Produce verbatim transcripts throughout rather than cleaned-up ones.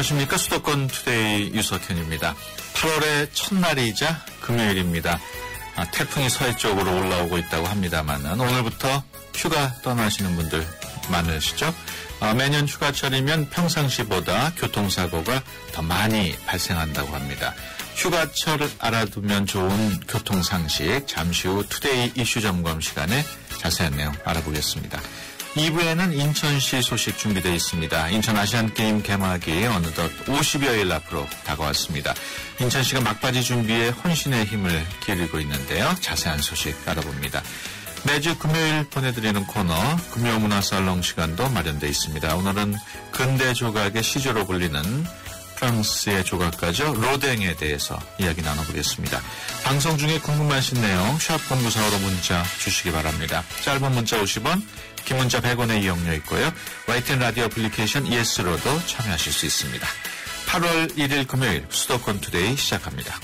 안녕하십니까. 수도권 투데이 유석현입니다. 팔월의 첫날이자 금요일입니다. 아, 태풍이 서해 쪽으로 올라오고 있다고 합니다만 오늘부터 휴가 떠나시는 분들 많으시죠? 아, 매년 휴가철이면 평상시보다 교통사고가 더 많이 발생한다고 합니다. 휴가철을 알아두면 좋은 교통상식, 잠시 후 투데이 이슈 점검 시간에 자세한 내용 알아보겠습니다. 이 부에는 인천시 소식 준비되어 있습니다. 인천 아시안게임 개막이 어느덧 오십여일 앞으로 다가왔습니다. 인천시가 막바지 준비에 혼신의 힘을 기울이고 있는데요. 자세한 소식 알아봅니다. 매주 금요일 보내드리는 코너 금요문화살롱 시간도 마련되어 있습니다. 오늘은 근대 조각의 시조로 불리는 프랑스의 조각가죠. 로댕에 대해서 이야기 나눠보겠습니다. 방송 중에 궁금하신 내용 샵 공구사오로 문자 주시기 바랍니다. 짧은 문자 오십 원, 긴 문자 백 원의 이용료 있고요. 와이티엔 라디오 애플리케이션 이에스로도 참여하실 수 있습니다. 팔월 일일 금요일 수도권 투데이 시작합니다.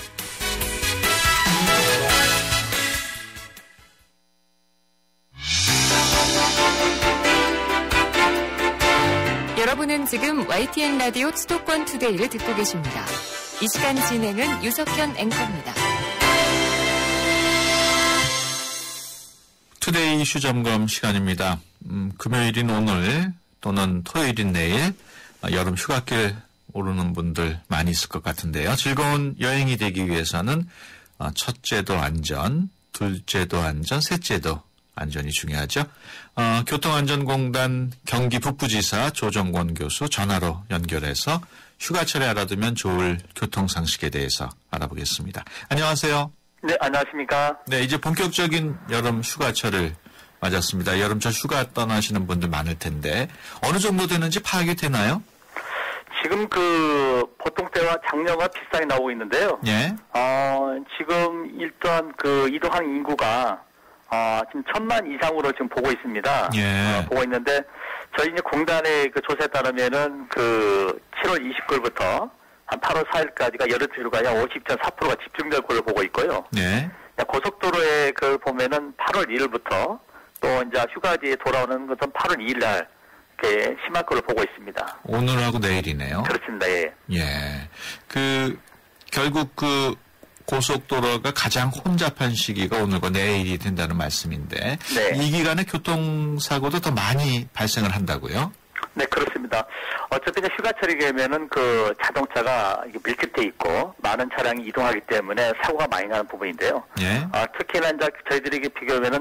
여러분은 지금 와이티엔 라디오 수도권 투데이를 듣고 계십니다. 이 시간 진행은 유석현 앵커입니다. 투데이 이슈 점검 시간입니다. 음, 금요일인 오늘 또는 토요일인 내일 어, 여름 휴가길 오르는 분들 많이 있을 것 같은데요. 즐거운 여행이 되기 위해서는 어, 첫째도 안전, 둘째도 안전, 셋째도 안전이 중요하죠. 어, 교통안전공단 경기 북부지사 조정권 교수 전화로 연결해서 휴가철에 알아두면 좋을 교통상식에 대해서 알아보겠습니다. 안녕하세요. 네, 안녕하십니까. 네, 이제 본격적인 여름 휴가철을 맞았습니다. 여름철 휴가 떠나시는 분들 많을 텐데 어느 정도 되는지 파악이 되나요? 지금 그 보통 때와 작년과 비슷하게 나오고 있는데요. 예. 어, 지금 일단 그 이동하는 인구가 어, 지금 천만 이상으로 지금 보고 있습니다. 예. 어, 보고 있는데, 저희 이제 공단의 그 조사에 따르면은 그 칠월 이십구일부터 한 팔월 사일까지가 여름 휴가가 약 오십 점 사 퍼센트가 집중될 걸로 보고 있고요. 예. 고속도로에 그 보면은 팔월 일일부터 또 이제 휴가지에 돌아오는 것은 팔월 이일 날 이렇게 심할 걸로 보고 있습니다. 오늘하고 내일이네요. 그렇습니다. 예. 예. 그, 결국 그, 고속도로가 가장 혼잡한 시기가 오늘과 내일이 된다는 말씀인데 네. 이 기간에 교통사고도 더 많이 발생을 한다고요? 네, 그렇습니다. 어차피 휴가철이 되면은 그 자동차가 밀집돼 있고 많은 차량이 이동하기 때문에 사고가 많이 나는 부분인데요. 예. 어, 특히나 이제 저희들이 비교하면은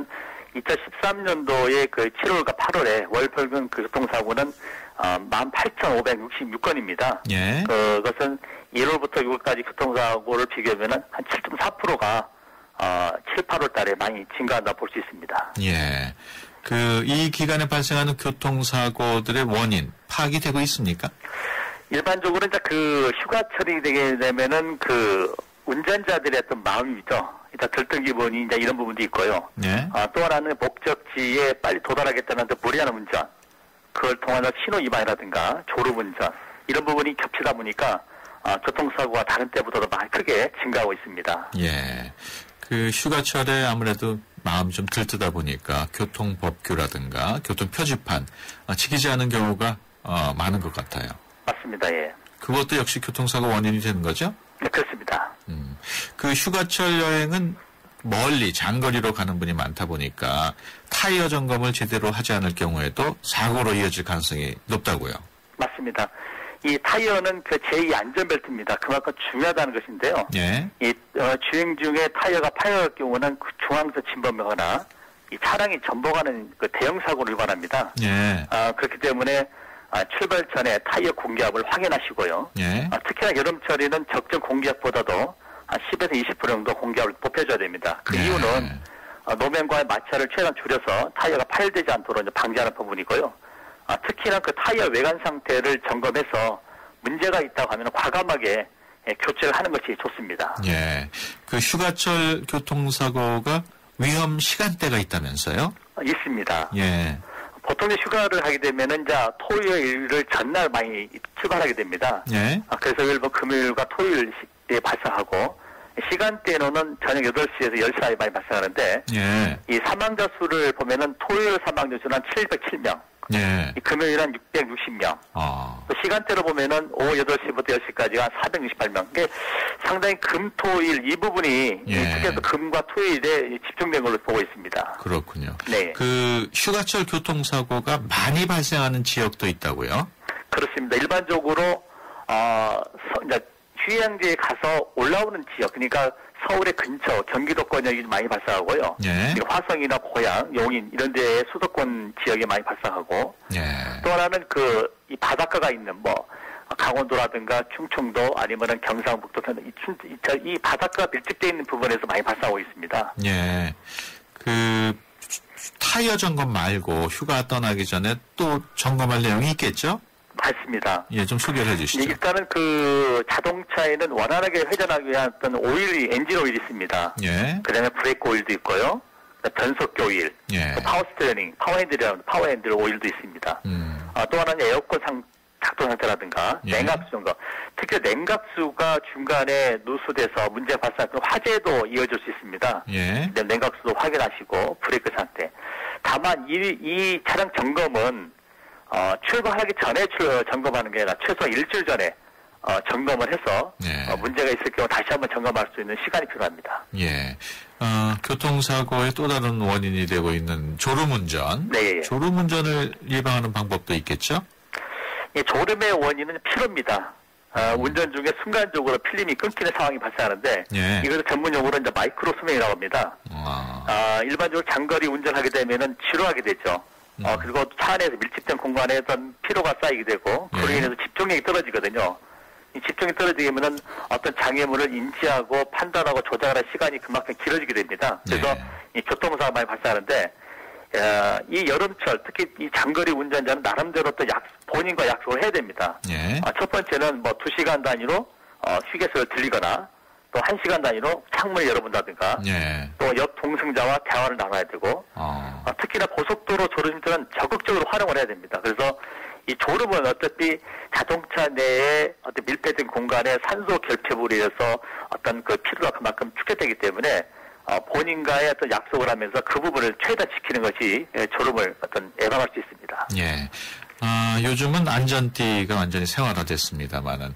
이천십삼년도에 그 칠월과 팔월에 월 평균 그 교통사고는 어, 만 팔천오백육십육 건입니다. 예. 그것은 일월부터 유월까지 교통사고를 비교하면은 한 칠 점 사 퍼센트가 어, 칠, 팔월 달에 많이 증가한다 볼 수 있습니다. 예. 그, 이 기간에 발생하는 교통사고들의 원인, 파악이 되고 있습니까? 일반적으로 이제 그 휴가철이 되게 되면은 그 운전자들의 어떤 마음이죠. 일단 들뜬 기분이 이제 이런 부분도 있고요. 예. 아, 또 하나는 목적지에 빨리 도달하겠다는 그 무리하는 운전. 그걸 통해서 신호 위반이라든가 졸음 운전. 이런 부분이 겹치다 보니까 아, 교통사고가 다른 때보다도 많이 크게 증가하고 있습니다. 예. 그 휴가철에 아무래도 마음이 좀 들뜨다 보니까 교통법규라든가 교통표지판 어, 지키지 않은 경우가 어, 많은 것 같아요. 맞습니다. 예. 그것도 역시 교통사고 원인이 되는 거죠? 네, 그렇습니다. 음. 그 휴가철 여행은 멀리 장거리로 가는 분이 많다 보니까 타이어 점검을 제대로 하지 않을 경우에도 사고로 이어질 가능성이 높다고요. 맞습니다. 이 타이어는 그 제이 안전벨트입니다. 그만큼 중요하다는 것인데요. 예. 이 어, 주행 중에 타이어가 파열할 경우는 그 중앙에서 침범하거나 이 차량이 전복하는 그 대형 사고를 유발합니다. 예. 아, 그렇기 때문에 아, 출발 전에 타이어 공기압을 확인하시고요. 예. 아, 특히나 여름철에는 적정 공기압보다도 한 십에서 이십 퍼센트 정도 공기압을 높여줘야 됩니다. 그 예. 이유는 아, 노면과의 마찰을 최대한 줄여서 타이어가 파열되지 않도록 이제 방지하는 부분이고요. 아, 특히나 그 타이어 외관 상태를 점검해서 문제가 있다고 하면 과감하게 예, 교체를 하는 것이 좋습니다. 예. 그 휴가철 교통사고가 위험 시간대가 있다면서요? 아, 있습니다. 예. 보통 휴가를 하게 되면은 이제 토요일을 전날 많이 출발하게 됩니다. 예. 아, 그래서 일본 금요일과 토요일에 발생하고 시간대로는 저녁 여덟 시에서 열 시 사이 많이 발생하는데 예. 이 사망자 수를 보면은 토요일 사망자 수는 한 칠백칠 명, 예. 금요일은 육백육십 명. 어. 또 시간대로 보면은 오후 여덟 시부터 열 시까지가 사백육십팔 명. 이게 상당히 금, 토, 일 이 부분이 예. 특히서 금과 토일에 집중된 걸로 보고 있습니다. 그렇군요. 네. 그 휴가철 교통사고가 많이 발생하는 지역도 있다고요? 그렇습니다. 일반적으로 어, 서, 이제 휴양지에 가서 올라오는 지역, 그러니까 서울의 근처, 경기도권이 많이 발생하고요. 예. 화성이나 고양, 용인 이런 데에 수도권 지역에 많이 발생하고 예. 또 하나는 그 이 바닷가가 있는 뭐 강원도라든가 충청도 아니면은 경상북도 이, 이, 이 바닷가 밀집되어 있는 부분에서 많이 발생하고 있습니다. 예. 그 타이어 점검 말고 휴가 떠나기 전에 또 점검할 내용이 있겠죠? 맞습니다. 예, 좀 소개를 해주시죠. 일단은 그 자동차에는 원활하게 회전하기 위한 어떤 오일이 엔진 오일이 있습니다. 예. 그다음에 브레이크 오일도 있고요. 변속기 오일, 예. 또 파워 스티어링, 파워 핸들이라는 파워 핸들 오일도 있습니다. 음. 어, 또 하나는 에어컨 상, 작동 상태라든가 예. 냉각수 정도. 특히 냉각수가 중간에 누수돼서 문제가 발생하면 화재도 이어질 수 있습니다. 예. 냉각수도 확인하시고 브레이크 상태. 다만 이, 이 차량 점검은 어, 출발하기 전에 출, 점검하는 게 아니라 최소한 일주일 전에 어, 점검을 해서 예. 어, 문제가 있을 경우 다시 한번 점검할 수 있는 시간이 필요합니다. 예. 어, 교통사고의 또 다른 원인이 되고 있는 졸음운전. 네. 졸음운전을 예방하는 방법도 있겠죠? 이 졸음의 원인은 피로입니다. 어, 음. 운전 중에 순간적으로 필름이 끊기는 상황이 발생하는데 예. 이것을 전문용어로 이제 마이크로 수명이라고 합니다. 아. 아, 일반적으로 장거리 운전하게 되면은 지루하게 되죠. 음. 어, 그리고 차 안에서 밀집된 공간에 어떤 피로가 쌓이게 되고 그로 예. 인해서 집중력이 떨어지거든요. 이 집중이 떨어지게 되면은 어떤 장애물을 인지하고 판단하고 조작하는 시간이 그만큼 길어지게 됩니다. 그래서 예. 이 교통사고가 많이 발생하는데 어, 이 여름철 특히 이 장거리 운전자는 나름대로 또 약, 본인과 약속을 해야 됩니다. 예. 어, 첫 번째는 뭐 두 시간 단위로 어, 휴게소를 들리거나 또 한 시간 단위로 창문을 열어본다든가 예. 또 옆 동승자와 대화를 나눠야 되고 어. 어, 특히나 고속도로 졸음들은 적극적으로 활용을 해야 됩니다. 그래서 이 졸음은 어차피 자동차 내에 어떤 밀폐된 공간에 산소 결핍으로 인해서 어떤 그 피로가 그만큼 축적되기 때문에 어, 본인과의 어떤 약속을 하면서 그 부분을 최대한 지키는 것이 예, 졸음을 어떤 예방할 수 있습니다. 예. 아, 요즘은 안전띠가 완전히 생활화됐습니다만은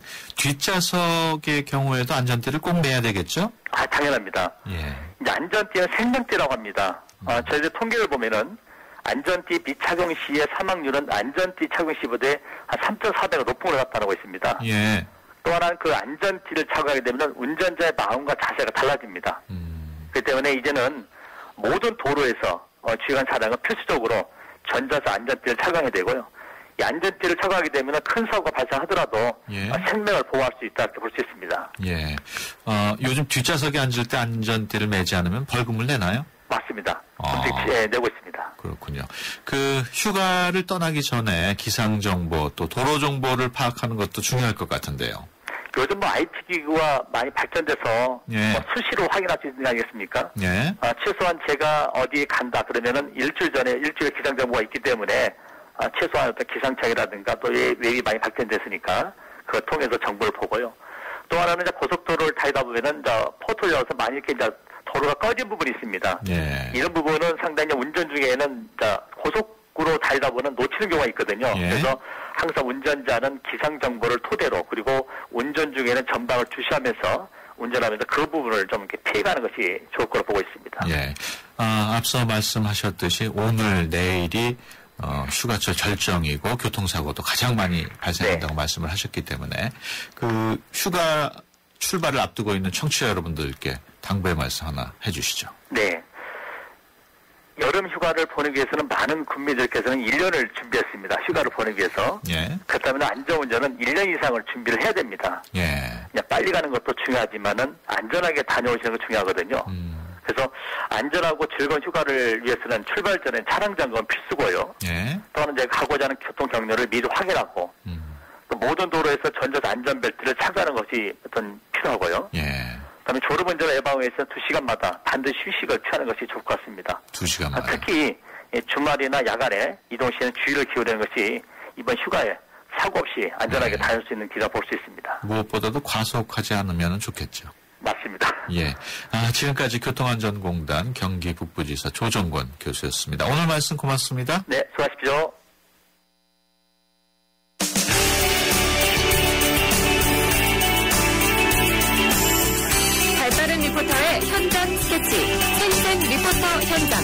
뒷좌석의 경우에도 안전띠를 꼭 매야 되겠죠? 아, 당연합니다. 예. 이제 안전띠는 생명띠라고 합니다. 어, 저희들 통계를 보면은 안전띠 비착용 시의 사망률은 안전띠 착용 시보다 한 삼 점 사 배가 높은 걸 나타나고 있습니다. 예. 또 하나는 그 안전띠를 착용하게 되면 운전자의 마음과 자세가 달라집니다. 음. 그렇기 때문에 이제는 모든 도로에서 어, 주행한 차량은 필수적으로 전자석 안전띠를 착용해야 되고요. 이 안전띠를 착용하게 되면 큰 사고가 발생하더라도 예. 어, 생명을 보호할 수 있다 이렇게 볼 수 있습니다. 예. 어, 요즘 뒷좌석에 앉을 때 안전띠를 매지 않으면 벌금을 내나요? 맞습니다. 아. 예, 내고 있습니다. 그렇군요. 그 휴가를 떠나기 전에 기상 정보 또 도로 정보를 파악하는 것도 중요할 것 같은데요. 요즘 뭐 아이티 기구가 많이 발전돼서 예. 뭐 수시로 확인할 수 있는 거 아니겠습니까? 예. 아, 최소한 제가 어디에 간다 그러면은 일주일 전에 일주일 기상 정보가 있기 때문에 아, 최소한 어떤 기상청이라든가 또 웹이 많이 발전됐으니까 그걸 통해서 정보를 보고요. 또 하나는 이제 고속도로를 타다 보면은 이제 포토를 열어서 많이 이렇게 이제 도로가 꺼진 부분이 있습니다. 예. 이런 부분은 상당히 운전 중에는 이제 고속으로 달다 보면 놓치는 경우가 있거든요. 예. 그래서 항상 운전자는 기상 정보를 토대로 그리고 운전 중에는 전방을 주시하면서 운전하면서 그 부분을 좀 이렇게 피해가는 것이 좋을 거로 보고 있습니다. 예. 아, 앞서 말씀하셨듯이 오늘 내일이 어, 휴가철 절정이고 교통사고도 가장 많이 발생한다고 네. 말씀을 하셨기 때문에 그 휴가 출발을 앞두고 있는 청취자 여러분들께 당부의 말씀 하나 해주시죠. 네. 여름 휴가를 보내기 위해서는 많은 국민들께서는 일 년을 준비했습니다. 휴가를 보내기 위해서. 예. 그렇다면 안전운전은 일 년 이상을 준비를 해야 됩니다. 예. 그냥 빨리 가는 것도 중요하지만은 안전하게 다녀오시는 거 중요하거든요. 음. 그래서 안전하고 즐거운 휴가를 위해서는 출발 전에 차량 점검 필수고요. 예. 또는 이제 가고자 하는 교통 경로를 미리 확인하고 음. 또 모든 도로에서 전자석 안전벨트를 착용하는 것이 어떤 필요하고요. 예. 그다음에 졸음운전을 예방하기 위해서 두 시간마다 반드시 휴식을 취하는 것이 좋을 것 같습니다. 두 시간 아, 만에. 특히 주말이나 야간에 이동 시에는 주의를 기울이는 것이 이번 휴가에 사고 없이 안전하게 네. 다닐 수 있는 길이라 볼 수 있습니다. 무엇보다도 과속하지 않으면 좋겠죠. 맞습니다. 예. 아, 지금까지 교통안전공단 경기 북부지사 조정권 교수였습니다. 오늘 말씀 고맙습니다. 네, 수고하십시오. 캐치 최희선 리포터 현장.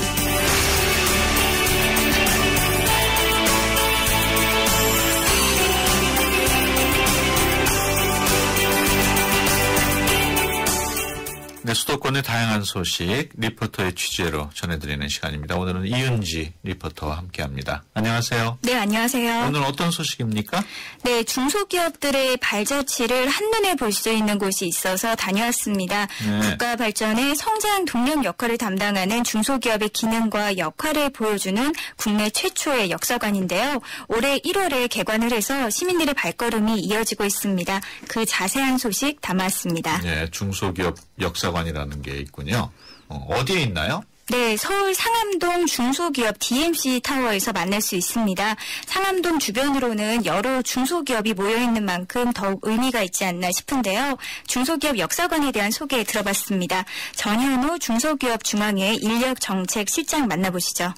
네, 수도권의 다양한 소식 리포터의 취재로 전해드리는 시간입니다. 오늘은 이은지 리포터와 함께합니다. 안녕하세요. 네, 안녕하세요. 오늘 어떤 소식입니까? 네, 중소기업들의 발자취를 한눈에 볼 수 있는 곳이 있어서 다녀왔습니다. 네. 국가 발전의 성장 동력 역할을 담당하는 중소기업의 기능과 역할을 보여주는 국내 최초의 역사관인데요. 올해 일월에 개관을 해서 시민들의 발걸음이 이어지고 있습니다. 그 자세한 소식 담았습니다. 네, 중소기업 역사관이라는 게 있군요. 어, 어디에 있나요? 네, 서울 상암동 중소기업 디엠씨 타워에서 만날 수 있습니다. 상암동 주변으로는 여러 중소기업이 모여있는 만큼 더욱 의미가 있지 않나 싶은데요. 중소기업 역사관에 대한 소개 들어봤습니다. 전현우 중소기업 중앙회 인력정책실장 만나보시죠.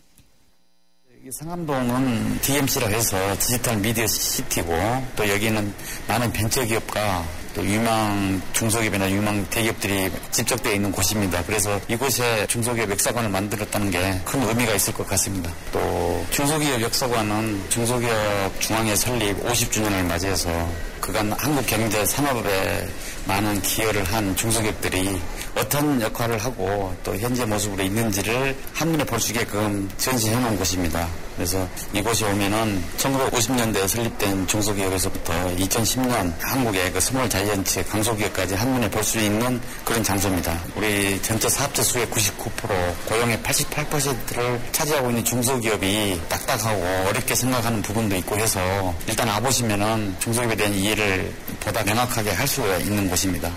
상암동은 디엠씨라고 해서 디지털 미디어 시티고 또 여기는 많은 벤처기업과 또 유망 중소기업이나 유망 대기업들이 집적되어 있는 곳입니다. 그래서 이곳에 중소기업 역사관을 만들었다는 게 큰 의미가 있을 것 같습니다. 또 중소기업 역사관은 중소기업 중앙회 설립 오십 주년을 맞이해서 그간 한국 경제 산업에 많은 기여를 한 중소기업들이 어떤 역할을 하고 또 현재 모습으로 있는지를 한눈에 볼 수 있게끔 전시해 놓은 곳입니다. 그래서 이곳에 오면은 천구백오십 년대에 설립된 중소기업에서부터 이천십 년 한국의 그 스몰 자이언츠 강소기업까지 한눈에 볼 수 있는 그런 장소입니다. 우리 전체 사업자 수의 구십구 퍼센트, 고용의 팔십팔 퍼센트를 차지하고 있는 중소기업이 딱딱하고 어렵게 생각하는 부분도 있고 해서 일단 와보시면은 중소기업에 대한 이해를 보다 명확하게 할 수가 있는 곳입니다.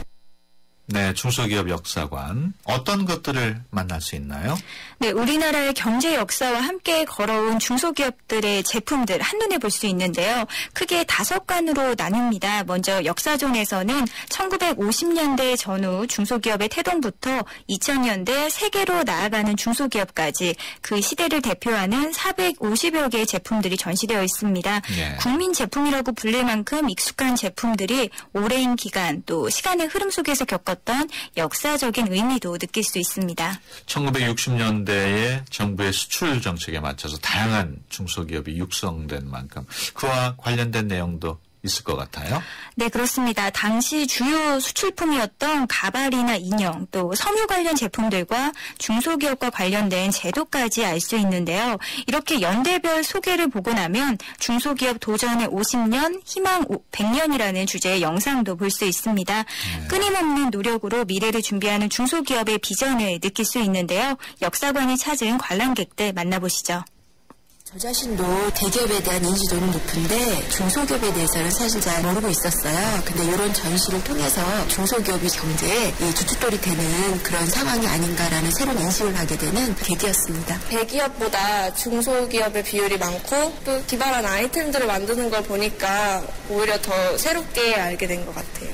네, 중소기업 역사관. 어떤 것들을 만날 수 있나요? 네, 우리나라의 경제 역사와 함께 걸어온 중소기업들의 제품들 한눈에 볼 수 있는데요. 크게 다섯 관으로 나뉩니다. 먼저 역사존에서는 천구백오십 년대 전후 중소기업의 태동부터 이천 년대 세계로 나아가는 중소기업까지 그 시대를 대표하는 사백오십여 개의 제품들이 전시되어 있습니다. 예. 국민 제품이라고 불릴 만큼 익숙한 제품들이 오랜 기간 또 시간의 흐름 속에서 겪었던 역사적인 의미도 느낄 수 있습니다. 천구백육십 년대에 정부의 수출 정책에 맞춰서 다양한 중소기업이 육성된 만큼 그와 관련된 내용도 있을 것 같아요. 네, 그렇습니다. 당시 주요 수출품이었던 가발이나 인형, 또 섬유 관련 제품들과 중소기업과 관련된 제도까지 알 수 있는데요. 이렇게 연대별 소개를 보고 나면 중소기업 도전의 오십 년, 희망 백 년이라는 주제의 영상도 볼 수 있습니다. 네. 끊임없는 노력으로 미래를 준비하는 중소기업의 비전을 느낄 수 있는데요. 역사관이 찾은 관람객들 만나보시죠. 저 자신도 대기업에 대한 인지도는 높은데 중소기업에 대해서는 사실 잘 모르고 있었어요. 근데 이런 전시를 통해서 중소기업이 경제에 주춧돌이 되는 그런 상황이 아닌가라는 새로운 인식을 하게 되는 계기였습니다. 대기업보다 중소기업의 비율이 많고 또 기발한 아이템들을 만드는 걸 보니까 오히려 더 새롭게 알게 된 것 같아요.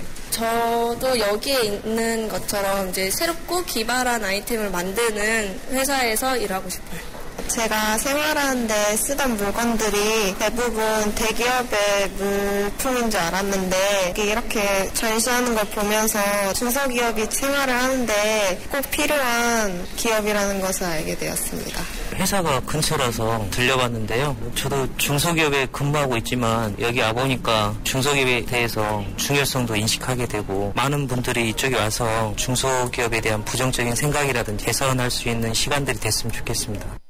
저도 여기에 있는 것처럼 이제 새롭고 기발한 아이템을 만드는 회사에서 일하고 싶어요. 제가 생활하는데 쓰던 물건들이 대부분 대기업의 물품인 줄 알았는데 이렇게 전시하는 걸 보면서 중소기업이 생활을 하는데 꼭 필요한 기업이라는 것을 알게 되었습니다. 회사가 근처라서 들려봤는데요. 저도 중소기업에 근무하고 있지만 여기 와보니까 중소기업에 대해서 중요성도 인식하게 되고 많은 분들이 이쪽에 와서 중소기업에 대한 부정적인 생각이라든지 개선할 수 있는 시간들이 됐으면 좋겠습니다.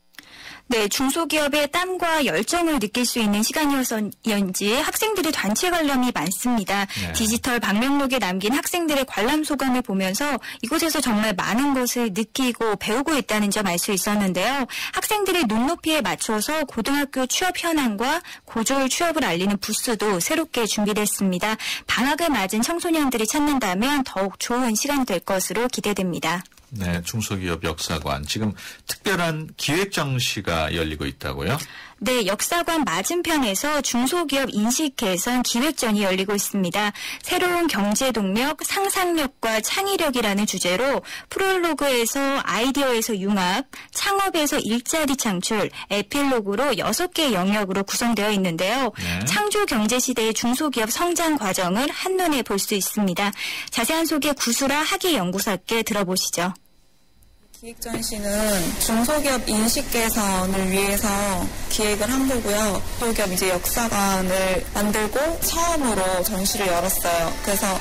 네, 중소기업의 땀과 열정을 느낄 수 있는 시간이었는지 학생들의 단체 관람이 많습니다. 네. 디지털 방명록에 남긴 학생들의 관람 소감을 보면서 이곳에서 정말 많은 것을 느끼고 배우고 있다는 점 알 수 있었는데요. 학생들의 눈높이에 맞춰서 고등학교 취업 현황과 고졸 취업을 알리는 부스도 새롭게 준비됐습니다. 방학을 맞은 청소년들이 찾는다면 더욱 좋은 시간이 될 것으로 기대됩니다. 네, 중소기업 역사관. 지금 특별한 기획 전시가 열리고 있다고요? 네, 역사관 맞은편에서 중소기업 인식 개선 기획전이 열리고 있습니다. 새로운 경제동력, 상상력과 창의력이라는 주제로 프롤로그에서 아이디어에서 융합, 창업에서 일자리 창출, 에필로그로 여섯 개 영역으로 구성되어 있는데요. 네. 창조 경제 시대의 중소기업 성장 과정을 한눈에 볼 수 있습니다. 자세한 소개 구수라 학예연구사께 들어보시죠. 기획전시는 중소기업 인식 개선을 위해서 기획을 한 거고요. 중소기업 이제 역사관을 만들고 처음으로 전시를 열었어요. 그래서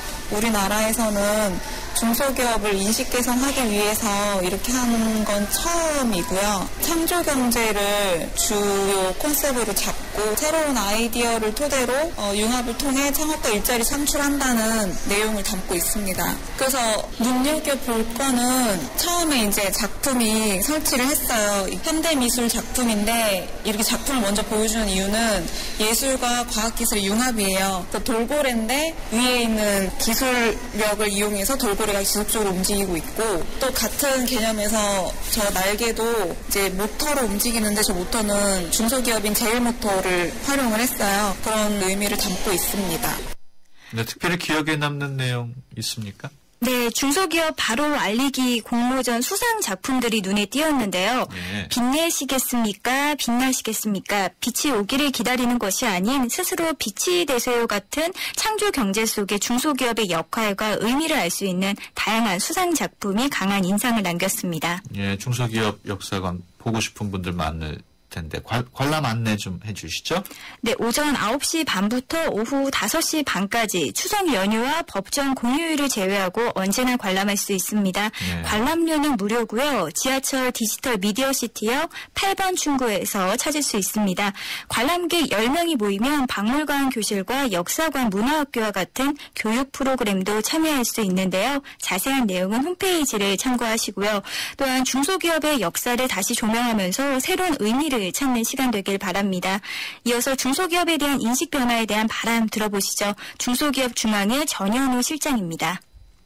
우리나라에서는 중소기업을 인식 개선하기 위해서 이렇게 하는 건 처음이고요. 창조 경제를 주요 컨셉으로 잡고 새로운 아이디어를 토대로 어, 융합을 통해 창업과 일자리 창출한다는 내용을 담고 있습니다. 그래서 눈여겨볼 거는 처음에 이제 작품이 설치를 했어요. 현대미술 작품인데 이렇게 작품을 먼저 보여주는 이유는 예술과 과학기술의 융합이에요. 돌고래인데 위에 있는 기술력을 이용해서 돌고래 우리가 지속적으로 움직이고 있고 또 같은 개념에서 저 날개도 이제 모터로 움직이는데 저 모터는 중소기업인 제일모터를 활용을 했어요. 그런 의미를 담고 있습니다. 네, 특별히 기억에 남는 내용 있습니까? 네, 중소기업 바로 알리기 공모전 수상 작품들이 눈에 띄었는데요. 네. 빛내시겠습니까? 빛나시겠습니까? 빛이 오기를 기다리는 것이 아닌 스스로 빛이 되세요 같은 창조 경제 속의 중소기업의 역할과 의미를 알 수 있는 다양한 수상 작품이 강한 인상을 남겼습니다. 예, 중소기업 역사관 보고 싶은 분들 많을 텐데 관, 관람 안내 좀 해주시죠. 네, 오전 아홉 시 반부터 오후 다섯 시 반까지 추석 연휴와 법정 공휴일을 제외하고 언제나 관람할 수 있습니다. 네. 관람료는 무료고요. 지하철 디지털 미디어시티역 팔 번 출구에서 찾을 수 있습니다. 관람객 열 명이 모이면 박물관 교실과 역사관 문화학교와 같은 교육 프로그램도 참여할 수 있는데요. 자세한 내용은 홈페이지를 참고하시고요. 또한 중소기업의 역사를 다시 조명하면서 새로운 의미를 찾는 시간 되길 바랍니다. 이어서 중소기업에 대한 인식 변화에 대한 바람 들어보시죠. 중소기업 중앙의 전현우 실장입니다.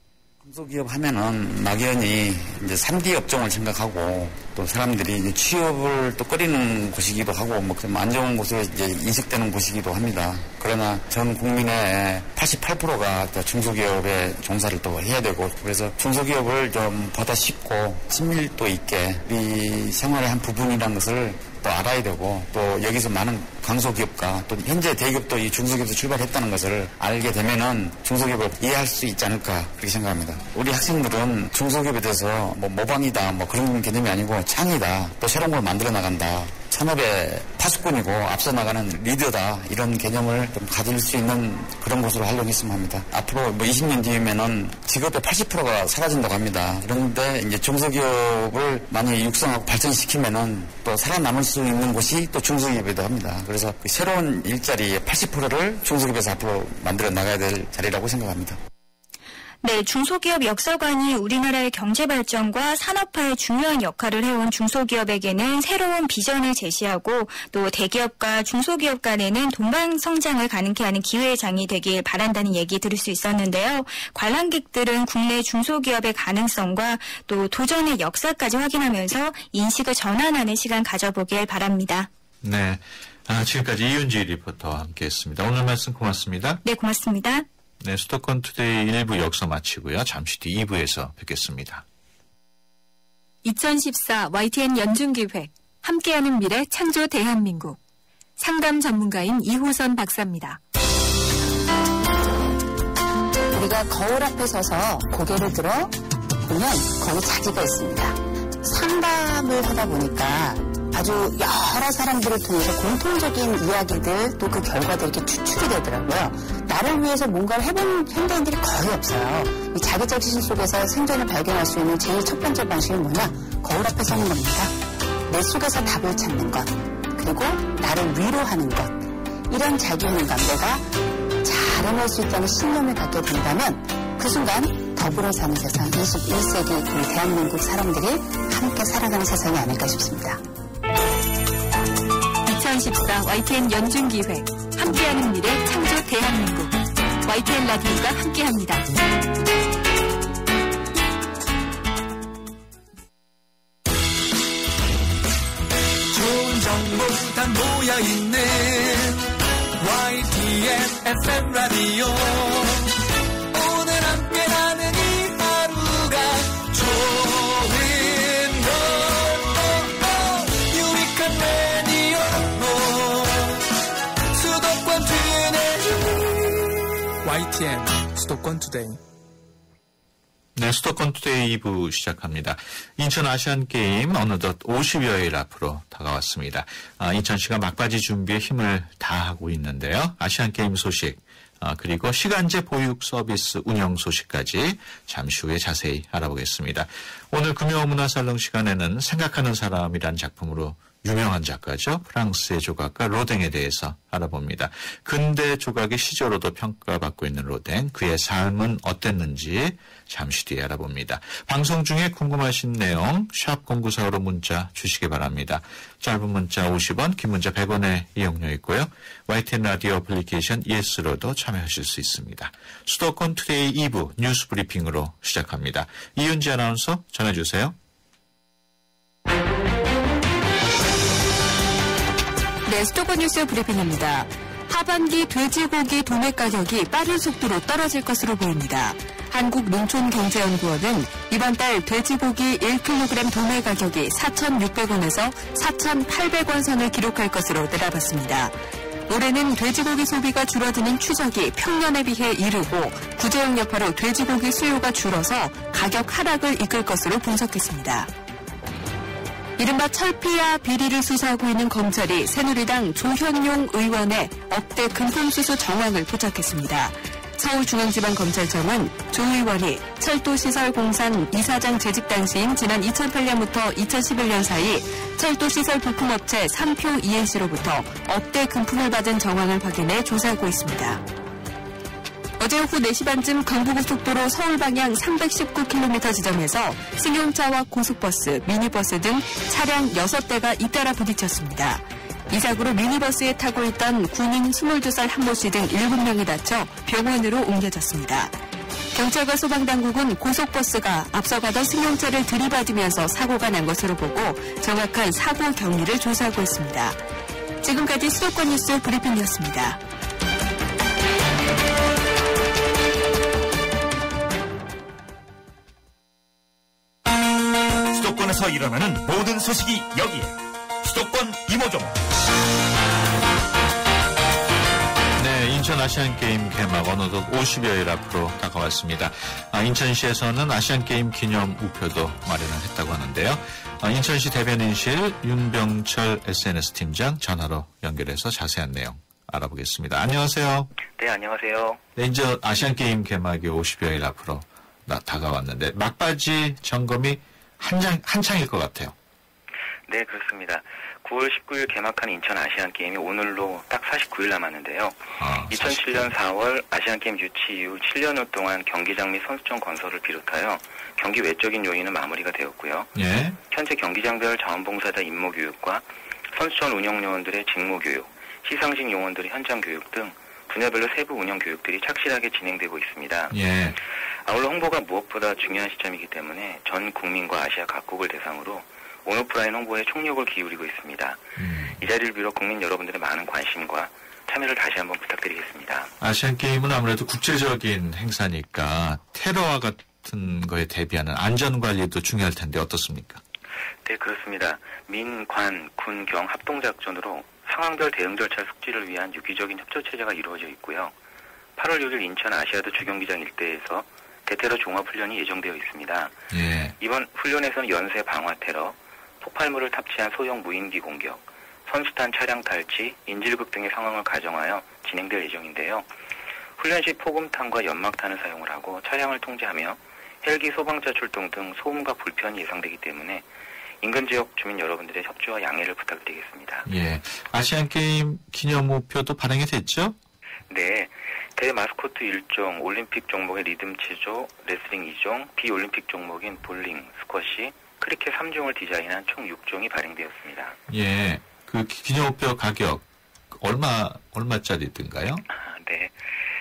중소기업 하면은 막연히 이제 삼 디 업종을 생각하고 또 사람들이 이제 취업을 또 꺼리는 곳이기도 하고 뭐 좀 안 좋은 곳으로 이제 인식되는 곳이기도 합니다. 그러나 전 국민의 팔십팔 퍼센트가 중소기업에 종사를 또 해야 되고 그래서 중소기업을 좀 보다 쉽고 친밀도 있게 우리 생활의 한 부분이라는 것을 또 알아야 되고 또 여기서 많은 강소기업과 또 현재 대기업도 이 중소기업에서 출발했다는 것을 알게 되면은 중소기업을 이해할 수 있지 않을까 그렇게 생각합니다. 우리 학생들은 중소기업에 대해서 뭐 모방이다 뭐 그런 개념이 아니고 창이다 또 새로운 걸 만들어 나간다 산업의 파수꾼이고 앞서 나가는 리더다 이런 개념을 좀 가질 수 있는 그런 곳으로 하려고 했으면 합니다. 앞으로 뭐 이십 년 뒤면은 직업의 팔십 퍼센트가 사라진다고 합니다. 그런데 이제 중소기업을 많이 육성하고 발전시키면은 또 살아남을 수 있는 곳이 또 중소기업이기도 합니다. 그래서 그 새로운 일자리의 팔십 퍼센트를 중소기업에서 앞으로 만들어 나가야 될 자리라고 생각합니다. 네, 중소기업 역사관이 우리나라의 경제 발전과 산업화에 중요한 역할을 해온 중소기업에게는 새로운 비전을 제시하고 또 대기업과 중소기업 간에는 동방 성장을 가능케 하는 기회의 장이 되길 바란다는 얘기 들을 수 있었는데요. 관람객들은 국내 중소기업의 가능성과 또 도전의 역사까지 확인하면서 인식을 전환하는 시간 가져보길 바랍니다. 네, 아, 지금까지 이윤지 리포터와 함께했습니다. 오늘 말씀 고맙습니다. 네, 고맙습니다. 네, 수도권 투데이 일 부 여기서 마치고요. 잠시 뒤 이 부에서 뵙겠습니다. 이천십사 와이티엔 연중기획 함께하는 미래 창조 대한민국 상담 전문가인 이호선 박사입니다. 우리가 거울 앞에 서서 고개를 들어 보면 거기 자기가 있습니다. 상담을 하다 보니까 아주 여러 사람들을 통해서 공통적인 이야기들 또 그 결과들이 이렇게 추출이 되더라고요. 나를 위해서 뭔가를 해본 현대인들이 거의 없어요. 이 자기적 시선 속에서 생존을 발견할 수 있는 제일 첫 번째 방식이 뭐냐? 거울 앞에 서는 겁니다. 내 속에서 답을 찾는 것, 그리고 나를 위로하는 것, 이런 자기인감, 내가 잘 해낼 수 있다는 신념을 갖게 된다면 그 순간 더불어 사는 세상, 이십일 세기 우리 대한민국 사람들이 함께 살아가는 세상이 아닐까 싶습니다. 이천십사 와이티엔 연중기획 함께하는 미래 창조 대한민국 와이티엔 라디오가 함께합니다. 좋은 정보 다 모여있는 와이티엔 에프엠 라디오 오늘 함께하는 이 하루가 좋은 걸 유익한 라디오 수도권 투데이 와이티엔 수도권 투데이 네, 수도권 투데이 이 부 시작합니다. 인천 아시안게임 어느덧 오십여일 앞으로 다가왔습니다. 아, 인천시가 막바지 준비에 힘을 다하고 있는데요. 아시안게임 소식, 아, 그리고 시간제 보육 서비스 운영 소식까지 잠시 후에 자세히 알아보겠습니다. 오늘 금요문화살롱 시간에는 생각하는 사람이란 작품으로 유명한 작가죠. 프랑스의 조각가 로댕에 대해서 알아봅니다. 근대 조각의 시조로도 평가받고 있는 로댕, 그의 삶은 어땠는지 잠시 뒤에 알아봅니다. 방송 중에 궁금하신 내용 샵 공구사오로 문자 주시기 바랍니다. 짧은 문자 오십 원, 긴 문자 백 원의 이용료 있고요. 와이티엔 라디오 어플리케이션 이에스로도 참여하실 수 있습니다. 수도권 투데이 이 부 뉴스 브리핑으로 시작합니다. 이윤지 아나운서 전해주세요. 네, 수도권 뉴스 브리핑입니다. 하반기 돼지고기 도매 가격이 빠른 속도로 떨어질 것으로 보입니다. 한국농촌경제연구원은 이번 달 돼지고기 일 킬로그램 도매 가격이 사천육백 원에서 사천팔백 원 선을 기록할 것으로 내다봤습니다. 올해는 돼지고기 소비가 줄어드는 추적이 평년에 비해 이르고 구제역 여파로 돼지고기 수요가 줄어서 가격 하락을 이끌 것으로 분석했습니다. 이른바 철피아 비리를 수사하고 있는 검찰이 새누리당 조현용 의원의 억대 금품수수 정황을 포착했습니다. 서울중앙지방검찰청은 조 의원이 철도시설 공산 이사장 재직 당시인 지난 이천팔 년부터 이천십일 년 사이 철도시설 부품업체 삼표 이엔씨로부터 억대 금품을 받은 정황을 확인해 조사하고 있습니다. 어제 오후 네 시 반쯤 경부고속도로 서울 방향 삼백십구 킬로미터 지점에서 승용차와 고속버스, 미니버스 등 차량 여섯 대가 잇따라 부딪혔습니다. 이 사고로 미니버스에 타고 있던 군인 스물두 살 한모 씨 등 일곱 명이 다쳐 병원으로 옮겨졌습니다. 경찰과 소방당국은 고속버스가 앞서가던 승용차를 들이받으면서 사고가 난 것으로 보고 정확한 사고 경위를 조사하고 있습니다. 지금까지 수도권 뉴스 브리핑이었습니다. 수도권에서 일어나는 모든 소식이 여기에 수도권 이모종. 네, 인천 아시안게임 개막 어느덧 오십여일 앞으로 다가왔습니다. 아, 인천시에서는 아시안게임 기념 우표도 마련을 했다고 하는데요. 아, 인천시 대변인실 윤병철 에스엔에스 팀장 전화로 연결해서 자세한 내용 알아보겠습니다. 안녕하세요. 네, 안녕하세요. 네, 이제 아시안게임 개막이 오십여일 앞으로 나, 다가왔는데 막바지 점검이 한창, 한창일 것 같아요. 네, 그렇습니다. 구월 십구일 개막한 인천 아시안게임이 오늘로 딱 사십구일 남았는데요. 아, 이천칠 년 사월 아시안게임 유치 이후 칠 년여 동안 경기장 및 선수촌 건설을 비롯하여 경기 외적인 요인은 마무리가 되었고요. 예. 현재 경기장별 자원봉사자 임무교육과 선수촌 운영요원들의 직무교육, 시상식 요원들의 현장교육 등 분야별로 세부 운영 교육들이 착실하게 진행되고 있습니다. 예. 아울러 홍보가 무엇보다 중요한 시점이기 때문에 전 국민과 아시아 각국을 대상으로 온오프라인 홍보에 총력을 기울이고 있습니다. 음. 이 자리를 빌어 국민 여러분들의 많은 관심과 참여를 다시 한번 부탁드리겠습니다. 아시안게임은 아무래도 국제적인 행사니까 테러와 같은 거에 대비하는 안전관리도 중요할 텐데 어떻습니까? 네, 그렇습니다. 민, 관, 군, 경 합동작전으로 상황별 대응 절차 숙지를 위한 유기적인 협조체제가 이루어져 있고요. 팔월 육일 인천 아시아드 주경기장 일대에서 대테러 종합훈련이 예정되어 있습니다. 예. 이번 훈련에서는 연쇄 방화 테러, 폭발물을 탑재한 소형 무인기 공격, 선수탄 차량 탈취, 인질극 등의 상황을 가정하여 진행될 예정인데요. 훈련 시 포금탄과 연막탄을 사용을 하고 차량을 통제하며 헬기 소방차 출동 등 소음과 불편이 예상되기 때문에 인근 지역 주민 여러분들의 협조와 양해를 부탁드리겠습니다. 예, 아시안게임 기념우표도 발행이 됐죠? 네. 대회 마스코트 일 종, 올림픽 종목의 리듬 체조, 레슬링 이 종, 비올림픽 종목인 볼링, 스쿼시, 크리켓 삼 종을 디자인한 총 육 종이 발행되었습니다. 예, 그 기념우표 가격 얼마, 얼마짜리든가요? 아, 네.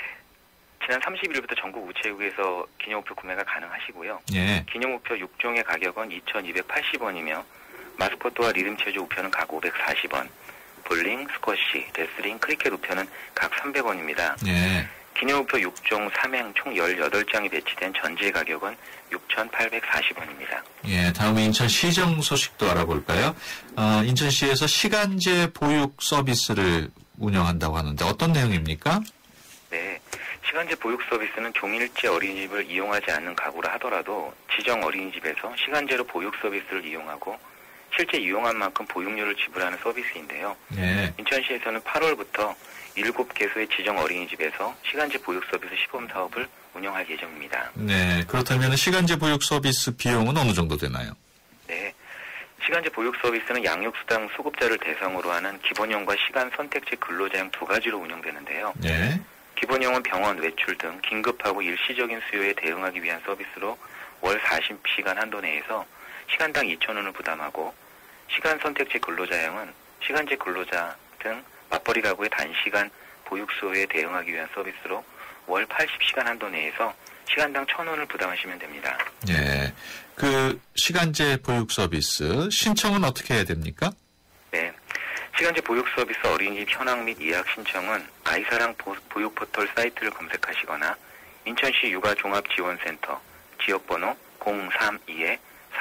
지난 삼십일일부터 전국 우체국에서 기념우표 구매가 가능하시고요. 예. 기념우표 육 종의 가격은 이천이백팔십 원이며 마스코트와 리듬 체조 우표는 각 오백사십 원, 볼링, 스쿼시, 레슬링, 크리켓 우표는 각 삼백 원입니다. 예. 기념우표 육 종 삼행 총 열여덟 장이 배치된 전지 가격은 육천팔백사십 원입니다. 예, 다음에 인천시정 소식도 알아볼까요? 어, 인천시에서 시간제 보육 서비스를 운영한다고 하는데 어떤 내용입니까? 네, 시간제 보육 서비스는 종일제 어린이집을 이용하지 않는 가구라 하더라도 지정 어린이집에서 시간제로 보육 서비스를 이용하고 실제 이용한 만큼 보육료를 지불하는 서비스인데요. 네. 인천시에서는 팔월부터 일곱 개소의 지정 어린이집에서 시간제 보육 서비스 시범 사업을 운영할 예정입니다. 네, 그렇다면 시간제 보육 서비스 비용은 어느 정도 되나요? 네, 시간제 보육 서비스는 양육수당 수급자를 대상으로 하는 기본형과 시간 선택제 근로자형 두 가지로 운영되는데요. 네. 기본형은 병원, 외출 등 긴급하고 일시적인 수요에 대응하기 위한 서비스로 월 사십 시간 한도 내에서 시간당 이천 원을 부담하고, 시간 선택제 근로자형은 시간제 근로자 등 맞벌이 가구의 단시간 보육 수요에 대응하기 위한 서비스로 월 팔십 시간 한도 내에서 시간당 천 원을 부담하시면 됩니다. 네, 그 시간제 보육 서비스 신청은 어떻게 해야 됩니까? 네, 시간제 보육 서비스 어린이집 현황 및 예약 신청은 아이사랑 보육 포털 사이트를 검색하시거나 인천시 육아종합지원센터 지역번호 공삼이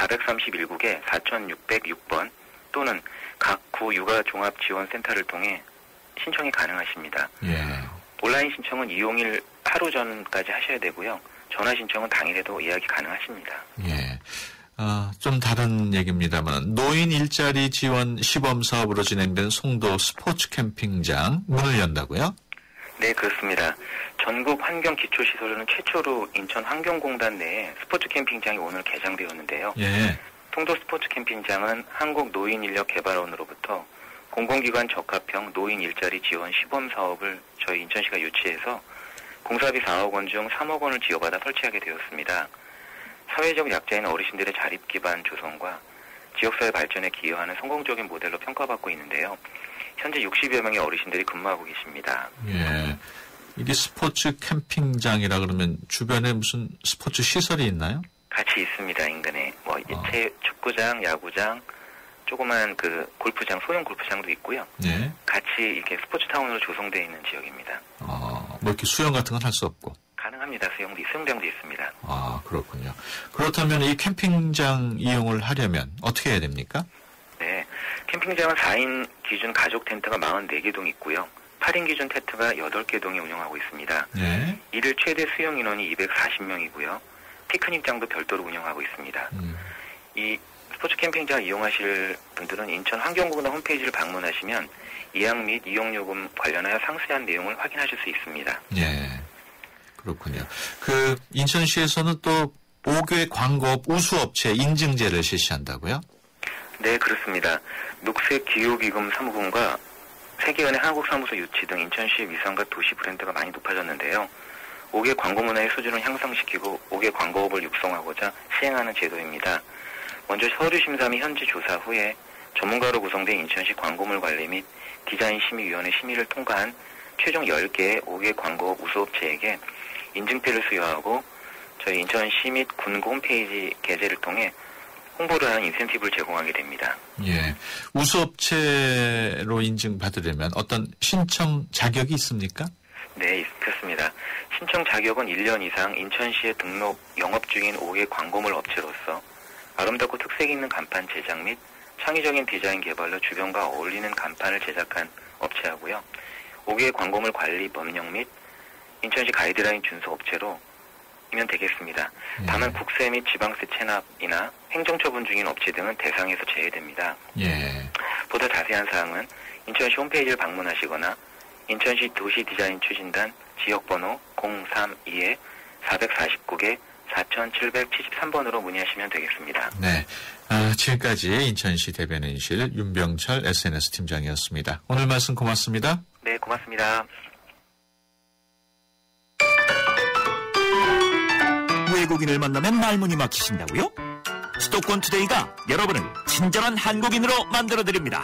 사삼일국에 사육공육 번 또는 각 구 육아종합지원센터를 통해 신청이 가능하십니다. 예. 온라인 신청은 이용일 하루 전까지 하셔야 되고요. 전화 신청은 당일에도 예약이 가능하십니다. 예. 어, 좀 다른 얘기입니다만 노인 일자리 지원 시범 사업으로 진행된 송도 스포츠 캠핑장 문을 연다고요? 네, 그렇습니다. 전국 환경기초시설로는 최초로 인천 환경공단 내에 스포츠 캠핑장이 오늘 개장되었는데요. 예. 송도 스포츠 캠핑장은 한국노인인력개발원으로부터 공공기관 적합형 노인 일자리 지원 시범 사업을 저희 인천시가 유치해서 공사비 사억 원 중 삼억 원을 지원받아 설치하게 되었습니다. 사회적 약자인 어르신들의 자립 기반 조성과 지역사회 발전에 기여하는 성공적인 모델로 평가받고 있는데요. 현재 육십여 명의 어르신들이 근무하고 계십니다. 예. 이게 스포츠 캠핑장이라 그러면 주변에 무슨 스포츠 시설이 있나요? 같이 있습니다. 인근에 뭐 어. 체 축구장, 야구장, 조그만 그 골프장, 소형 골프장도 있고요. 예. 같이 이렇게 스포츠 타운으로 조성되어 있는 지역입니다. 아, 뭐 이렇게 수영 같은 건 할 수 없고. 가능합니다. 수영도 수영장도 있습니다. 아, 그렇군요. 그렇다면 이 캠핑장 이용을 하려면 어떻게 해야 됩니까? 네, 캠핑장은 사 인 기준 가족 텐트가 사십사 개 동 있고요. 팔 인 기준 텐트가 여덟 개 동에 운영하고 있습니다. 네. 이를 최대 수용 인원이 이백사십 명이고요. 피크닉장도 별도로 운영하고 있습니다. 음. 이 스포츠 캠핑장 이용하실 분들은 인천 환경공단 홈페이지를 방문하시면 예약 및 이용요금 관련하여 상세한 내용을 확인하실 수 있습니다. 예, 그렇군요. 그 인천시에서는 또 오 개 광고업 우수업체 인증제를 실시한다고요? 네, 그렇습니다. 녹색기후기금 사무공과 세계은행 한국사무소 유치 등 인천시의 위상과 도시 브랜드가 많이 높아졌는데요. 오 개 광고 문화의 수준을 향상시키고 오 개 광고업을 육성하고자 시행하는 제도입니다. 먼저 서류 심사 및 현지 조사 후에 전문가로 구성된 인천시 광고물 관리 및 디자인 심의위원회 심의를 통과한 최종 열 개의 오 개 광고업 우수업체에게 인증표를 수여하고 저희 인천시 및 군구 홈페이지 게재를 통해 홍보를 하는 인센티브를 제공하게 됩니다. 예, 우수업체로 인증받으려면 어떤 신청 자격이 있습니까? 네, 그렇습니다. 신청 자격은 일 년 이상 인천시에 등록 영업 중인 오 개 광고물 업체로서 아름답고 특색 있는 간판 제작 및 창의적인 디자인 개발로 주변과 어울리는 간판을 제작한 업체하고요. 오 개 광고물 관리 법령 및 인천시 가이드라인 준수 업체로 이면 되겠습니다. 예. 다만 국세 및 지방세 체납이나 행정처분 중인 업체 등은 대상에서 제외됩니다. 예. 보다 자세한 사항은 인천시 홈페이지를 방문하시거나 인천시 도시디자인추진단 지역번호 공삼이 사사구 개 사칠칠삼 번으로 문의하시면 되겠습니다. 네, 아, 지금까지 인천시 대변인실 윤병철 에스엔에스 팀장이었습니다. 오늘 말씀 고맙습니다. 네, 고맙습니다. 외국인을 만나면 말문이 막히신다고요? 수도권 투데이가 여러분을 친절한 한국인으로 만들어드립니다.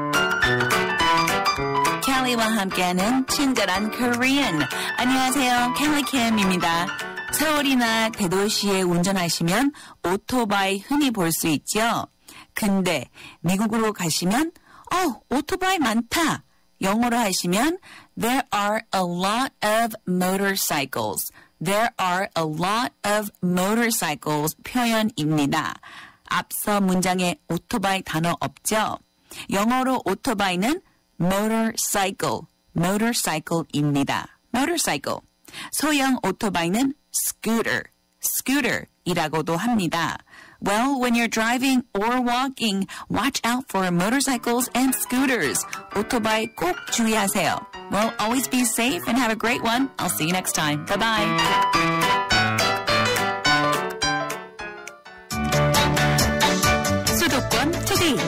켈리와 함께하는 친절한 코리안. 안녕하세요, 켈리 캠입니다. 서울이나 대도시에 운전하시면 오토바이 흔히 볼 수 있죠. 근데 미국으로 가시면 어, 오토바이 많다. 영어로 하시면 There are a lot of motorcycles. There are a lot of motorcycles 표현입니다. 앞서 문장에 오토바이 단어 없죠? 영어로 오토바이는 motorcycle, motorcycle입니다. motorcycle. 소형 오토바이는 scooter, scooter이라고도 합니다. Well, when you're driving or walking, watch out for motorcycles and scooters. 오토바이 꼭 주의하세요. Well, always be safe and have a great one. I'll see you next time. Bye-bye. 수도권 투데이.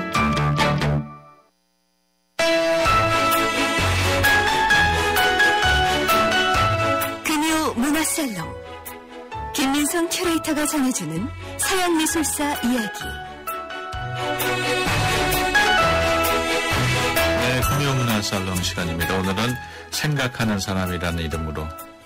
금요 문화살롱. 김민성 큐레이터가 전해주는 서양미술사 이야기. 네, 금요문화살롱 시간입니다. 오늘은 생각하는 사람이라는 이름으로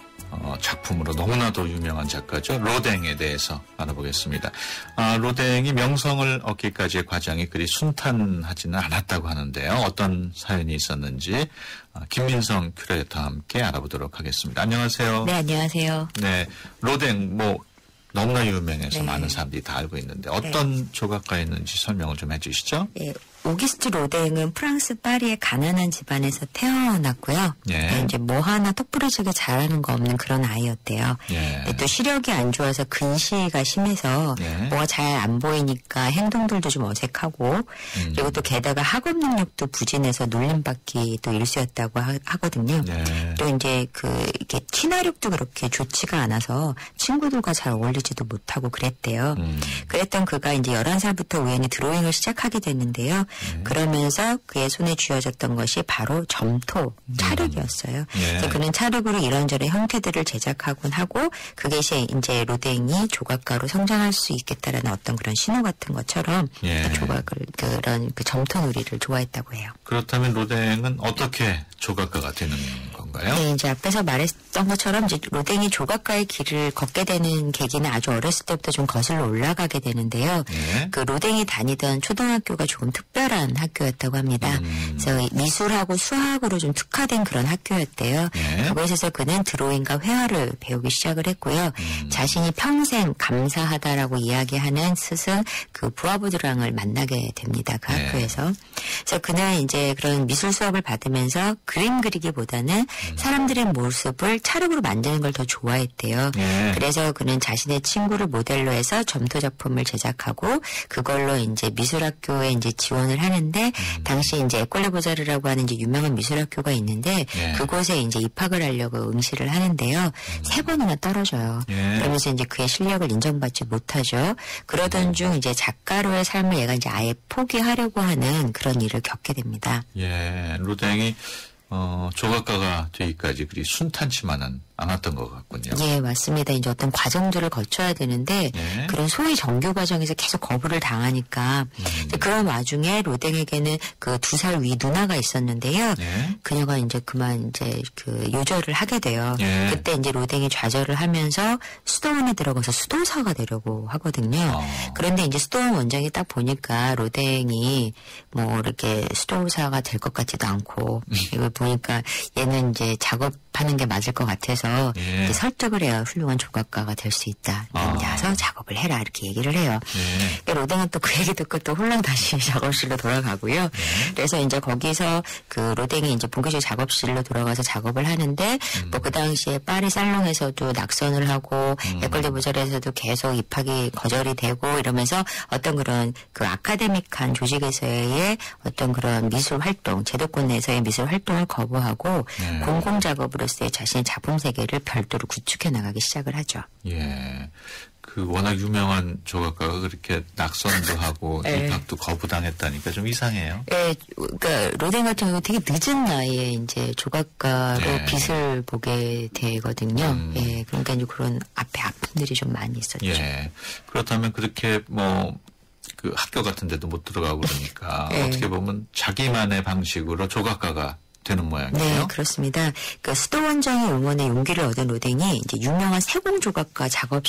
어, 작품으로 너무나도 유명한 작가죠. 로댕에 대해서 알아보겠습니다. 아, 로댕이 명성을 얻기까지의 과정이 그리 순탄하지는 않았다고 하는데요. 어떤 사연이 있었는지 아, 김민성 큐레이터와 함께 알아보도록 하겠습니다. 안녕하세요. 네, 안녕하세요. 네, 로댕 뭐 너무나 유명해서 네. 많은 사람들이 다 알고 있는데 어떤 네. 조각가였는지 설명을 좀 해주시죠. 네, 오기스트 로댕은 프랑스 파리의 가난한 집안에서 태어났고요. 예. 네, 이제 뭐 하나 똑부러지게 잘하는 거 없는 그런 아이였대요. 예. 근데 또 시력이 안 좋아서 근시가 심해서 예. 뭐가 잘 안 보이니까 행동들도 좀 어색하고 음. 그리고 또 게다가 학업 능력도 부진해서 놀림받기 또 일수였다고 하, 하거든요. 예. 또 이제 그 이렇게 친화력도 그렇게 좋지가 않아서 친구들과 잘 어울리지도 못하고 그랬대요. 음. 그랬던 그가 이제 열한 살부터 우연히 드로잉을 시작하게 됐는데요. 음. 그러면서 그의 손에 쥐어졌던 것이 바로 점토, 찰흙이었어요. 예. 그래서 그는 찰흙으로 이런저런 형태들을 제작하곤 하고 그것이 이제 로댕이 조각가로 성장할 수 있겠다라는 어떤 그런 신호 같은 것처럼 예. 조각을 그런 그 점토 놀이를 좋아했다고 해요. 그렇다면 로댕은 어떻게 조각가가 되는 건가요? 네, 이제 앞에서 말했던 것처럼 이제 로댕이 조각가의 길을 걷게 되는 계기는 아주 어렸을 때부터 좀 거슬러 올라가게 되는데요. 예. 그 로댕이 다니던 초등학교가 조금 특별한 학교였다고 합니다. 음. 그래서 미술하고 수학으로 좀 특화된 그런 학교였대요. 예. 그곳에서 그는 드로잉과 회화를 배우기 시작을 했고요. 음. 자신이 평생 감사하다라고 이야기하는 스승 그 부아부드랑을 만나게 됩니다. 그 예. 학교에서. 그래서 그는 이제 그런 미술 수업을 받으면서 그림 그리기보다는 음. 사람들의 모습을 찰흙으로 만드는 걸 더 좋아했대요. 예. 그래서 그는 자신의 친구를 모델로 해서 점토 작품을 제작하고 그걸로 이제 미술학교에 이제 지원을 하는데 음. 당시 이제 에콜레 보자르라고 하는 이제 유명한 미술학교가 있는데 예. 그곳에 이제 입학을 하려고 응시를 하는데요. 음. 세 번이나 떨어져요. 예. 그러면서 이제 그의 실력을 인정받지 못하죠. 그러던 음. 중 이제 작가로의 삶을 얘가 이제 아예 포기하려고 하는 그런 일을 겪게 됩니다. 예, 로댕이 어, 조각가가 되기까지 그리 순탄치만은 않았던 것 같군요. 예, 맞습니다. 이제 어떤 과정들을 거쳐야 되는데 예. 그런 소위 정규 과정에서 계속 거부를 당하니까 음. 이제 그런 와중에 로댕에게는 그 두 살 위 누나가 있었는데요. 예. 그녀가 이제 그만 이제 그 요절을 하게 돼요. 예. 그때 이제 로댕이 좌절을 하면서 수도원에 들어가서 수도사가 되려고 하거든요. 어. 그런데 이제 수도원 원장이 딱 보니까 로댕이 뭐 이렇게 수도사가 될 것 같지도 않고 이걸 보니까 얘는 이제 작업하는 게 맞을 것 같아서 예. 이렇게 설득을 해요. 훌륭한 조각가가 될 수 있다. 아. 앉아서 작업을 해라 이렇게 얘기를 해요. 예. 그러니까 로댕은 또 그 얘기 듣고 또 홀랑 다시 작업실로 돌아가고요. 예. 그래서 이제 거기서 그 로댕이 이제 본격적으로 작업실로 돌아가서 작업을 하는데 음. 뭐 그 당시에 파리 살롱에서도 낙선을 하고 음. 에콜 데 보자르에서도 계속 입학이 거절이 되고 이러면서 어떤 그런 그 아카데믹한 조직에서의 어떤 그런 미술 활동, 제도권 내에서의 미술 활동을 거부하고 네. 공공 작업으로서의 자신의 작품 세계를 별도로 구축해 나가기 시작을 하죠. 예. 그 워낙 유명한 조각가가 그렇게 낙선도 하고 네. 입학도 거부당했다니까 좀 이상해요. 예, 그러니까 로댕 같은 경우 되게 늦은 나이에 이제 조각가로 네. 빛을 보게 되거든요. 음. 예, 그러니까 이제 그런 앞에 아픔들이 좀 많이 있었죠. 예. 그렇다면 그렇게 뭐 그 학교 같은 데도 못 들어가고 그러니까 네. 어떻게 보면 자기만의 방식으로 조각가가 되는 모양이에요. 네, 그렇습니다. 그 수도원장의 응원에 용기를 얻은 로댕이 이제 유명한 세공 조각가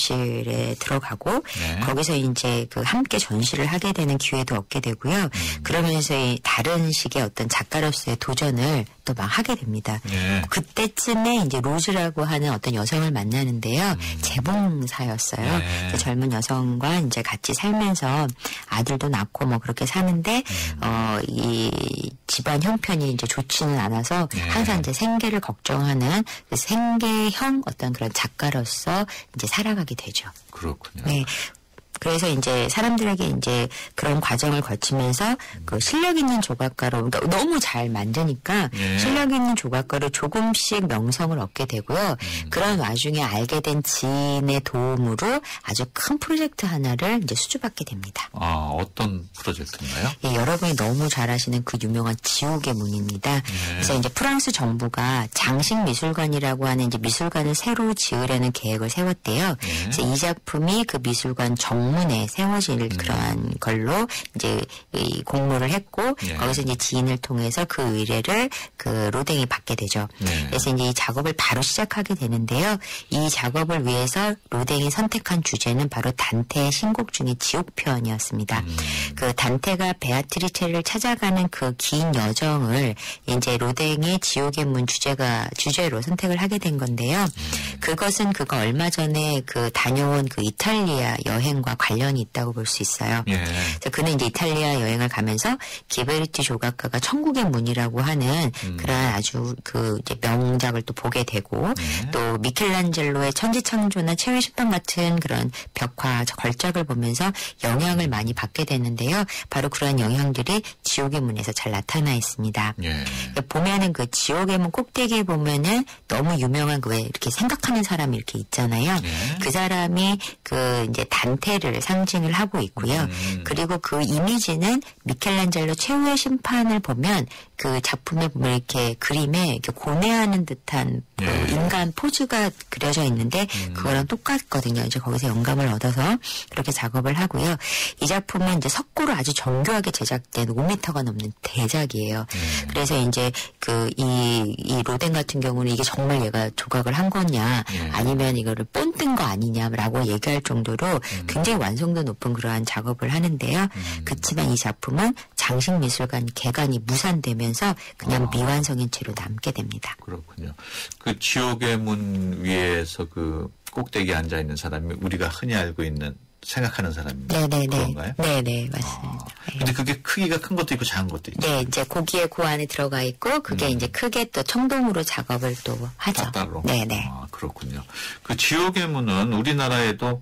작업실에 들어가고 네. 거기서 이제 그 함께 전시를 하게 되는 기회도 얻게 되고요. 음. 그러면서 이 다른 식의 어떤 작가로서의 도전을 또 막 하게 됩니다. 네. 그때쯤에 이제 로즈라고 하는 어떤 여성을 만나는데요. 음. 재봉사였어요. 네. 그 젊은 여성과 이제 같이 살면서 아들도 낳고 뭐 그렇게 사는데 음. 어, 이 집안 형편이 이제 좋지는 않아서 예. 항상 이제 생계를 걱정하는 그 생계형 어떤 그런 작가로서 이제 살아가게 되죠. 그렇군요. 네. 그래서 이제 사람들에게 이제 그런 과정을 거치면서 그 실력 있는 조각가로, 그러니까 너무 잘 만드니까 예. 실력 있는 조각가로 조금씩 명성을 얻게 되고요. 음. 그런 와중에 알게 된 지인의 도움으로 아주 큰 프로젝트 하나를 이제 수주받게 됩니다. 아, 어떤 프로젝트인가요? 예, 여러분이 너무 잘 아시는 그 유명한 지옥의 문입니다. 예. 그래서 이제 프랑스 정부가 장식미술관이라고 하는 이제 미술관을 새로 지으려는 계획을 세웠대요. 예. 그래서 이 작품이 그 미술관 정 문에 세워질 음. 그러한 걸로 이제 이 공모를 했고 예. 거기서 이제 지인을 통해서 그 의뢰를 그 로댕이 받게 되죠. 예. 그래서 이제 이 작업을 바로 시작하게 되는데요. 이 작업을 위해서 로댕이 선택한 주제는 바로 단테의 신곡 중에 지옥편이었습니다. 음. 그 단테가 베아트리체를 찾아가는 그 긴 여정을 이제 로댕의 지옥의 문 주제가 주제로 선택을 하게 된 건데요. 음. 그것은 그가 얼마 전에 그 다녀온 그 이탈리아 여행과 관련이 있다고 볼 수 있어요. 예. 그래서 그는 이제 이탈리아 여행을 가면서 기베르티 조각가가 천국의 문이라고 하는 음. 그런 아주 그 이제 명작을 또 보게 되고 예. 또 미켈란젤로의 천지창조나 최후의 심판 같은 그런 벽화 걸작을 보면서 영향을 많이 받게 되는데요. 바로 그러한 영향들이 지옥의 문에서 잘 나타나 있습니다. 예. 보면은 그 지옥의 문 꼭대기에 보면은 너무 유명한 그 왜 이렇게 생각하는 사람이 이렇게 있잖아요. 예. 그 사람이 그 이제 단테를 상징을 하고 있고요. 음. 그리고 그 이미지는 미켈란젤로 최후의 심판을 보면 그 작품에 보면 이렇게 그림에 이렇게 고뇌하는 듯한 그 예. 인간 포즈가 그려져 있는데 음. 그거랑 똑같거든요. 이제 거기서 영감을 얻어서 그렇게 작업을 하고요. 이 작품은 이제 석고로 아주 정교하게 제작된 오 미터가 넘는 대작이에요. 음. 그래서 이제 그 이 이 로댕 같은 경우는 이게 정말 얘가 조각을 한 거냐 예. 아니면 이거를 본뜬 거 아니냐라고 얘기할 정도로 음. 굉장히 완성도 높은 그러한 작업을 하는데요. 음. 그렇지만 이 작품은 장식미술관 개관이 무산되면서 그냥 아. 미완성인 채로 남게 됩니다. 그렇군요. 그 지옥의 문 위에서 그 꼭대기에 앉아 있는 사람이 우리가 흔히 알고 있는 생각하는 사람이 네네네. 그런가요? 네네 맞습니다. 아, 근데 그게 크기가 큰 것도 있고 작은 것도 있죠. 네, 이제 고기에 그 안에 들어가 있고 그게 음. 이제 크게 또 청동으로 작업을 또 하죠. 따로. 네네. 아, 그렇군요. 그 지옥의 문은 우리나라에도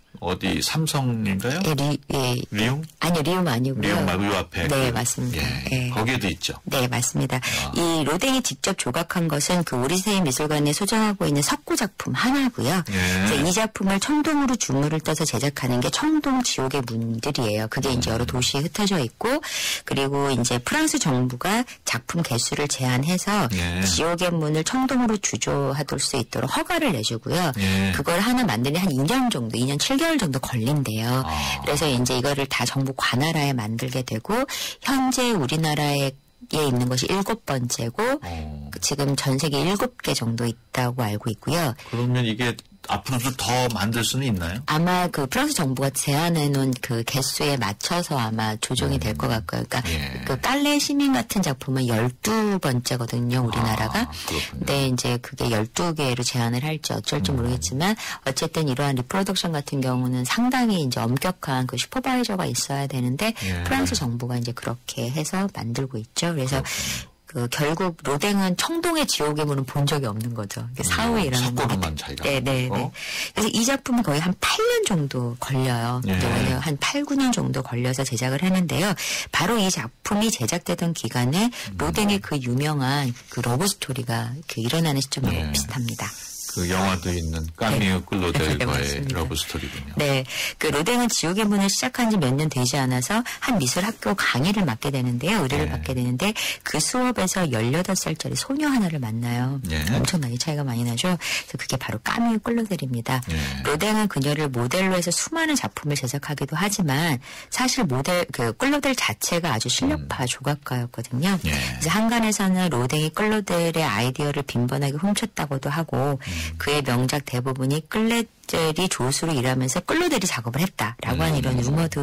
어디 삼성인가요? 예, 리, 예. 리움? 아니요, 리움 아니고요. 리움 말고 요 앞에. 네, 그, 맞습니다. 예, 예. 거기에도 있죠. 네, 맞습니다. 아. 이 로댕이 직접 조각한 것은 그 우리세이 미술관에 소장하고 있는 석고 작품 하나고요. 예. 이 작품을 청동으로 주물을 떠서 제작하는 게 청동 지옥의 문들이에요. 그게 음. 이제 여러 도시에 흩어져 있고 그리고 이제 프랑스 정부가 작품 개수를 제한해서 예. 지옥의 문을 청동으로 주조하둘 수 있도록 허가를 내주고요. 예. 그걸 하나 만드는 한 이 년 정도, 이 년 칠 개월 정도 걸린대요. 아. 그래서 이제 이거를 다 정부 관할하에 만들게 되고 현재 우리나라에 있는 것이 일곱 번째고 어. 지금 전 세계 일곱 개 정도 있다고 알고 있고요. 그러면 이게 앞으로도 더 만들 수는 있나요? 아마 그 프랑스 정부가 제안해 놓은 그 개수에 맞춰서 아마 조정이 음. 될 것 같고요. 그러니까 예. 그 깔레 시민 같은 작품은 열두 번째거든요, 우리나라가. 아, 근데 이제 그게 열두 개로 제안을 할지 어쩔지 음. 모르겠지만 어쨌든 이러한 리프로덕션 같은 경우는 상당히 이제 엄격한 그 슈퍼바이저가 있어야 되는데 예. 프랑스 정부가 이제 그렇게 해서 만들고 있죠. 그래서 그렇군요. 그 결국 로댕은 청동의 지옥의 문은 본 적이 없는 거죠. 사후에 일어난 석고로만 차이가. 네네. 그래서 이 작품은 거의 한 팔 년 정도 걸려요. 예. 한 팔, 구 년 정도 걸려서 제작을 했는데요. 바로 이 작품이 제작되던 기간에 음. 로댕의 그 유명한 그 러브 스토리가 그 일어나는 시점하고 예. 비슷합니다. 그 영화도 있는 까미유 클로델과의 네, 러브 스토리군요. 네, 그 로댕은 지옥의 문을 시작한 지 몇 년 되지 않아서 한 미술학교 강의를 맡게 되는데요. 의뢰를 네. 받게 되는데 그 수업에서 열여덟 살짜리 소녀 하나를 만나요. 네. 엄청 나이 차이가 많이 나죠. 그래서 그게 바로 까미유 클로델입니다. 네. 로댕은 그녀를 모델로 해서 수많은 작품을 제작하기도 하지만 사실 모델 그 클로델 자체가 아주 실력파 음. 조각가였거든요. 네. 그래서 한간에서는 로댕이 클로델의 아이디어를 빈번하게 훔쳤다고도 하고 음. 그의 명작 대부분이 클로델이 조수로 일하면서 클로델이 작업을 했다라고 음. 하는 이런 루머도 있,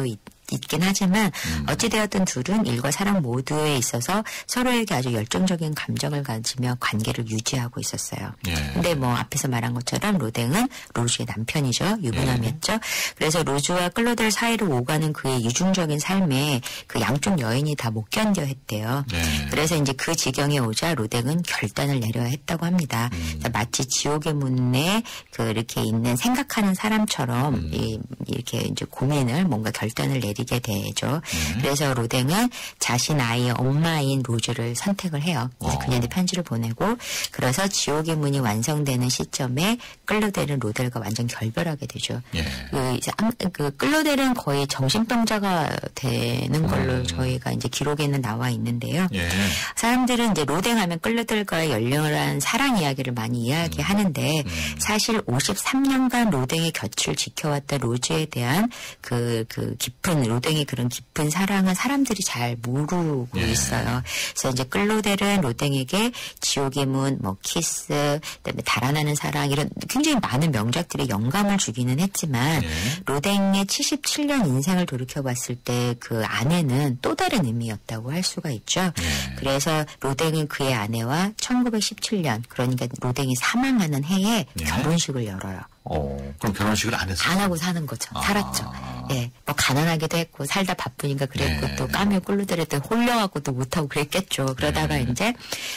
있긴 하지만 음. 어찌되었든 둘은 일과 사랑 모두에 있어서 서로에게 아주 열정적인 감정을 가지며 관계를 유지하고 있었어요. 예. 근데 뭐 앞에서 말한 것처럼 로댕은 로즈의 남편이죠. 유부남이었죠. 예. 그래서 로즈와 클로델 사이로 오가는 그의 이중적인 삶에 그 양쪽 여인이 다 못 견뎌 했대요. 예. 그래서 이제 그 지경에 오자 로댕은 결단을 내려야 했다고 합니다. 음. 마치 지옥의 문에 그 이렇게 있는 생각하는 사람처럼 음. 이, 이렇게 이제 고민을 뭔가 결단을 내리게 되죠. 음. 그래서 로댕은 자신 아이의 엄마인 로즈를 선택을 해요. 그래서 어. 그녀한테 편지를 보내고 그래서 지옥의 문이 완성되는 시점에 클로델은 로델과 완전 결별하게 되죠. 예. 그, 이제 그 클로델은 거의 정신병자가 되는 걸로 음. 저희가 이제 기록에는 나와 있는데요. 예. 사람들은 이제 로댕하면 클로델과의 열렬한 사랑 이야기를 많이 이야기하는데 음. 음. 사실 오십삼 년간 로댕의 곁을 지켜왔던 로즈에 대한 그, 그 깊은 로댕의 그런 깊은 사랑은 사람들이 잘 모르고 예. 있어요. 그래서 이제 클로델은 로댕에게 지옥의 문, 뭐 키스, 그다음에 달아나는 사랑 이런 굉장히 많은 명작들이 영감을 주기는 했지만 예. 로댕의 칠십칠 년 인생을 돌이켜봤을 때 그 아내는 또 다른 의미였다고 할 수가 있죠. 예. 그래서 로댕은 그의 아내와 천구백십칠 년 그러니까 로댕이 사망하는 해에 예. 결혼식을 열어요. 어, 그럼 결혼식을 안 했어요? 안 하고 사는 거죠. 아. 살았죠. 예. 뭐 가난하기도 했고 살다 바쁘니까 그랬고 네. 또 까미오 클로델에 또 홀려갖고 또 못하고 그랬겠죠. 그러다가 네. 이제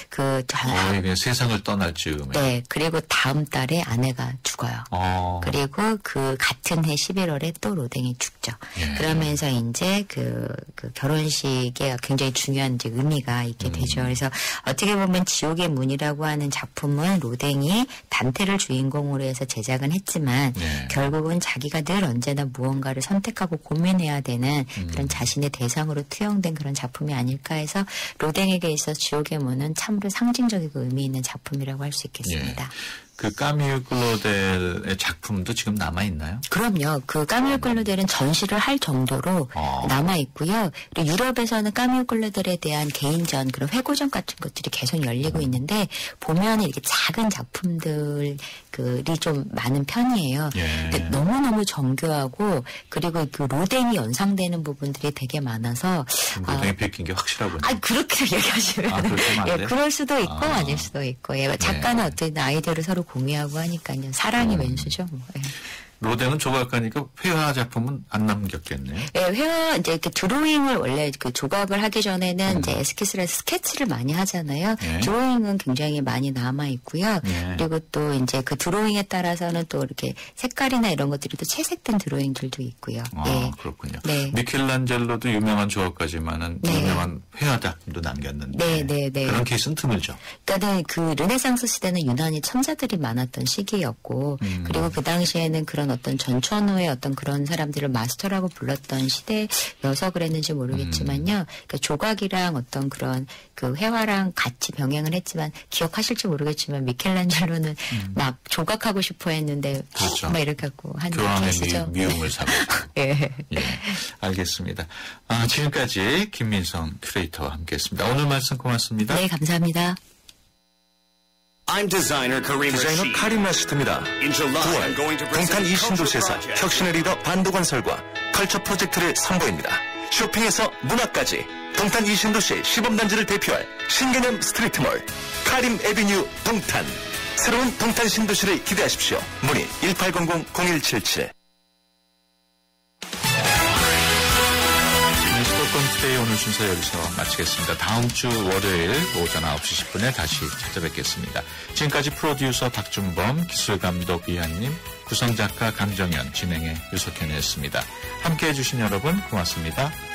그 거의 그냥 세상을 떠날 즈음에. 네. 그리고 다음 달에 아내가 죽어요. 어. 그리고 그 같은 해 십일월에 또 로댕이 죽죠. 예. 그러면서 이제 그, 그 결혼식에 굉장히 중요한 이제 의미가 있게 음. 되죠. 그래서 어떻게 보면 지옥의 문이라고 하는 작품은 로댕이 단테를 주인공으로 해서 제작은 했지만 네. 결국은 자기가 늘 언제나 무언가를 선택하고 고민해야 되는 음. 그런 자신의 대상으로 투영된 그런 작품이 아닐까 해서 로댕에게 있어서 지옥의 문은 참으로 상징적이고 의미 있는 작품이라고 할 수 있겠습니다. 네. 그 까미오 클로델의 작품도 지금 남아있나요? 그럼요. 그 까미오 클로델은 전시를 할 정도로 어. 남아있고요. 그리고 유럽에서는 까미오 클로델에 대한 개인전, 그런 회고전 같은 것들이 계속 열리고 있는데 보면 이렇게 작은 작품들이 좀 많은 편이에요. 예. 근데 너무너무 정교하고 그리고 그 로댕이 연상되는 부분들이 되게 많아서 로댕이 아, 베낀 게 확실하군요. 아, 그렇게 얘기하시면 아, 예, 그럴 수도 있고 아. 아닐 수도 있고 예, 작가는 예. 어쨌든 아이디어를 서로 공유하고 하니까요. 사랑이 음. 왼수죠. 뭐. 예. 로댕은 조각가니까 회화 작품은 안 남겼겠네요. 네, 회화 이제 이렇게 드로잉을 원래 그 조각을 하기 전에는 음. 이제 에스키스라서 스케치를 많이 하잖아요. 네. 드로잉은 굉장히 많이 남아 있고요. 네. 그리고 또 이제 그 드로잉에 따라서는 또 이렇게 색깔이나 이런 것들이 또 채색된 드로잉들도 있고요. 아, 네. 그렇군요. 네. 미켈란젤로도 유명한 조각가지만은 네. 유명한 회화 작품도 남겼는데 네, 네, 네. 그런 케이스는 드물죠. 그러니까 그 르네상스 시대는 유난히 천재들이 많았던 시기였고 음. 그리고 그 당시에는 그런 어떤 전천후의 어떤 그런 사람들을 마스터라고 불렀던 시대여서 그랬는지 모르겠지만요. 음. 그러니까 조각이랑 어떤 그런 그 회화랑 같이 병행을 했지만 기억하실지 모르겠지만 미켈란젤로는 음. 막 조각하고 싶어 했는데 그렇죠. 막 이렇게 갖고 한 케이스죠. 미, 미움을 사고. 예. 예. 알겠습니다. 아, 지금까지 김민성 큐레이터와 함께했습니다. 오늘 말씀 고맙습니다. 네, 감사합니다. I'm designer Karim 디자이너 카림 라시드입니다. 구월 동탄 이신도시에서 혁신의 리더 반도건설과 컬처 프로젝트를 선보입니다. 쇼핑에서 문화까지 동탄 이신도시 시범단지를 대표할 신개념 스트리트몰 카림 에비뉴 동탄. 새로운 동탄 신도시를 기대하십시오. 문의 일팔공공 공일칠칠. 수도권투데이 오늘 순서 여기서 마치겠습니다. 다음 주 월요일 오전 아홉 시 십 분에 다시 찾아뵙겠습니다. 지금까지 프로듀서 박준범, 기술감독 이한님, 구성작가 강정현, 진행의 유석현이었습니다. 함께해 주신 여러분 고맙습니다.